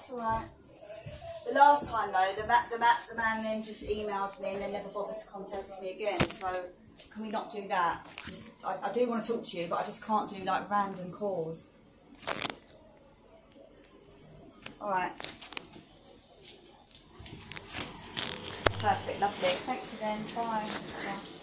That's all right. The last time though, the man then just emailed me and then never bothered to contact me again. So can we not do that? Just I do want to talk to you, but I just can't do like random calls. All right. Perfect, lovely. Thank you then. Bye.